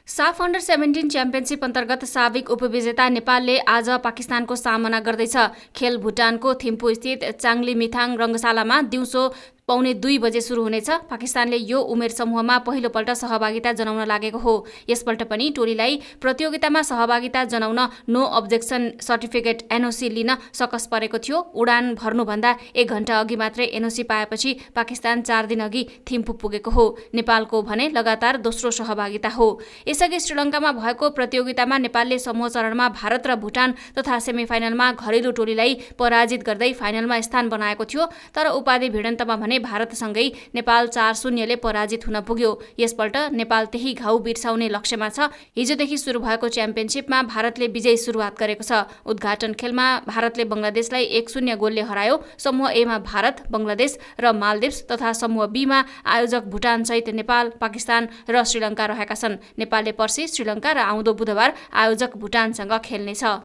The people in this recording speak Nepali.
साफ अन्डर 17 च्याम्पियनसिप अन्तर्गत साबिक उपविजेता नेपालले आज पाकिस्तानको सामना गर्दैछ। खेल भुटानको थिम्पू स्थित चाङलिमिथाङ रङ्गशालामा दिउँसो 1:45 बजे सुरु हुनेछ। पाकिस्तानले यो उमेर समूहमा पहिलोपल्ट सहभागिता जनाउन लागेको हो। यसपल्ट पनि टोलीलाई प्रतियोगितामा सहभागिता जनाउन नो अब्जेक्सन सर्टिफिकेट एनओसी लिन सकस परेको थियो। उडान भर्नुभन्दा 1 घण्टा अघि मात्रै एनओसी पाएपछि पाकिस्तान 4 दिन अघि थिम्पू पुगेको हो। नेपालको भने लगातार दोस्रो सहभागिता हो। यसअघि श्रीलङ्कामा भएको प्रतियोगितामा नेपालले समूह चरणमा भारत र भुटान तथा सेमिफाइनलमा घरेलु टोलीलाई पराजित गर्दै फाइनलमा स्थान बनाएको थियो। तर उपाधि भिडन्तमा भने भारतसँगै नेपाल 4-0 ले पराजित हुन पुग्यो। यसपल्ट नेपाल त्यही घाउ बिर्साउने लक्ष्यमा छ। हिजोदेखि सुरु भएको च्याम्पियनसिपमा भारतले विजयी सुरुवात गरेको छ। उद्घाटन खेलमा भारतले बंगलादेशलाई 1-0 गोलले हरायो। समूह ए मा भारत, बंगलादेश र मालदिप्स तथा समूह बी मा आयोजक भुटान सहित नेपाल, पाकिस्तान र श्रीलङ्का रहेका छन्। नेपालले पर्सि श्रीलङ्का र आउँदो बुधबार आयोजक भुटानसँग खेल्नेछ।